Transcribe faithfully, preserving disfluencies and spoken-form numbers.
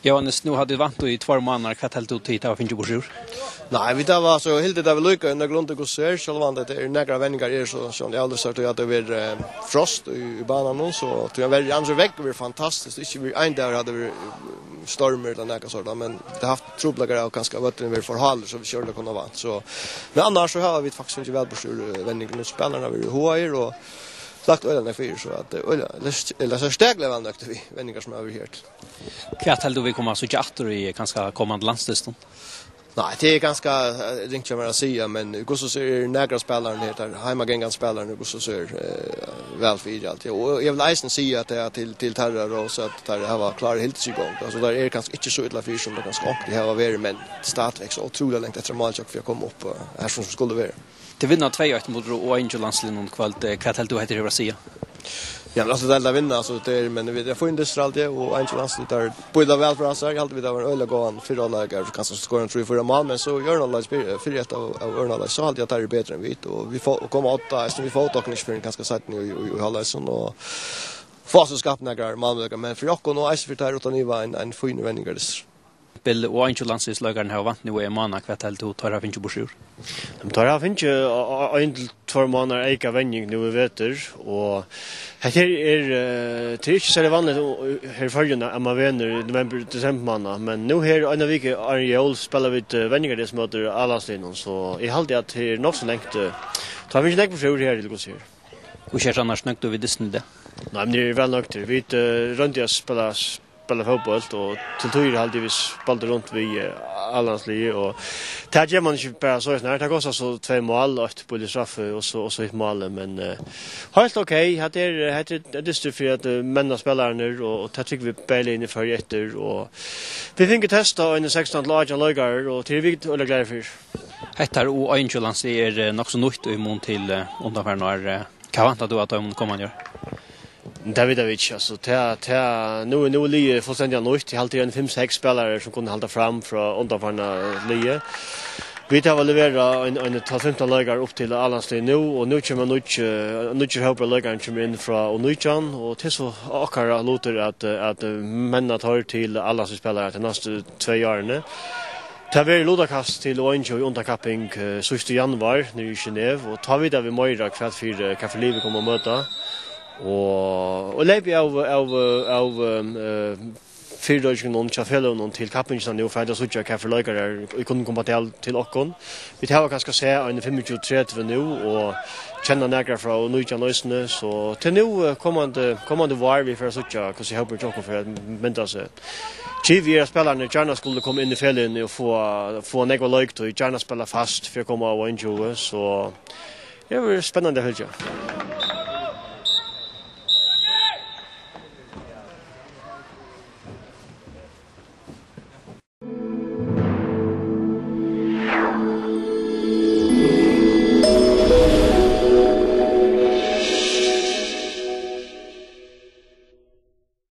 Johannes, nu hade du vant i två månader, vad helt du tid av finns ju bort? Nej, vi tar var så helt det vi lycka under grund och så så var det är några vänner är så som jag aldrig sagt att det var frost i banan så tror jag väl andra väg var fantastiskt. Inte vi en där hade vi stormar eller något sådant men det har haft trubbelagar och ganska vatten över förhåll så vi körde kunna vara så. Men annars så har vi faktiskt inte väl på stor vändning nu spelarna vi H R och slagt ölen för så att eller så stägla väl nökte vi vändningar som över helt. Kvart helt du vi kommer så jätter i ganska kommande landsteston. Nej, det är ganska ringt jag vill säga men hur så ser några spelare heter hemmagängan spelare hur så ser väl för allt. Och jag vill isen säga att det är till till terror och så att det har klar helt sig igång. Alltså där är kanske inte så illa för som det ganska det har varit men startväx så otroligt länge efter mål för att komma upp här som skulle vara. Det vinner två ett mot Angel Landslinjen kvalt kvart du heter det säga. Ja, alltså det där vinner alltså det men vi det får industriellt och Angel Landslinjen där både väl för oss alltid vi där öle gå an fyra läger kanske skora en tre fyra mål men så gör någon läge för ett av Örnala så alltid att det är bättre än vi och vi får komma åtta så vi får dock inte för en ganska sätt nu i hålla sån och fast skapa några mål men för jag och Ice för där utan ni var en en fin vändningar det Bill och Angel Landslinjen har vant nu i månader kvart helt du tar av inte bort. De tar av inte en två månader eka vändning nu i veter och här är det är inte så vanligt här följande att man vinner i november december månad men nu här en vecka Ariel spelar vi vändningar det som möter alla ställen så i halvtid att det är nog så länge tar vi inte lägga på för här det går så. Hur känns annars nökt över Disney det? Nej men det är väl nökt vi runt jag spelar spela fotboll och till tur alltid vi spelade runt vi allanslige och där gör man inte bara så när det går så två mål och ett på straff och så och så ett mål men uh, helt okej okay. Det är det är det för att männa spelar nu och tar tycker vi spela in för efter och vi fick testa in sexton lag och lagar och till vi eller glada för. Heter och Angel Landslinjen är nog så nytt i mån till undanför när kan vänta då att de kommer gör. Davidovic alltså ta ta nu nu lige fullständigt nytt helt en fem sex spelare som kunde hålla fram från undanfarna lige. Vi tar väl leverera en en femton lagar upp till Allanslinjen nu och nu kommer nu nu kör hoppa lagar kommer in från Onujjan och till så akara låter att att männa tar till alla som spelar till nästa två åren. Ta vi lodakast till Orange i underkapping sista januari nu i Genève och tar vi där vi möjra kvart för Café Live kommer möta. Och och lägger av av av fyrdagen någon chafelo någon till kappen nu för att så jag kan förlägga där vi kunde komma till till Ockon. Vi har kanske se en tjugofem nu och känna några från Nya Lösne så till nu kommande kommande var vi för så jag kan se hoppa jag för att vänta så. Chivier spelarna gärna skulle komma in i fällen och få få några lag då gärna spela fast för att komma och enjoy så det är spännande helt ja.